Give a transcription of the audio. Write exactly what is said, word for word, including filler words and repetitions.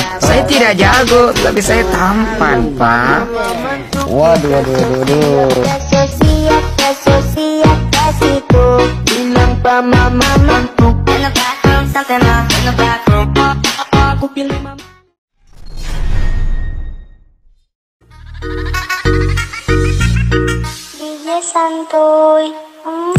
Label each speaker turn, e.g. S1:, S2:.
S1: Saya tidak jago, tapi saya tampan, Pak.
S2: Waduh, waduh, waduh, waduh.
S3: Bilang pa mama mantuk. Ano ba ang sakit na? Ano ba ako pilih mama?
S4: D J Santuy. Hmm.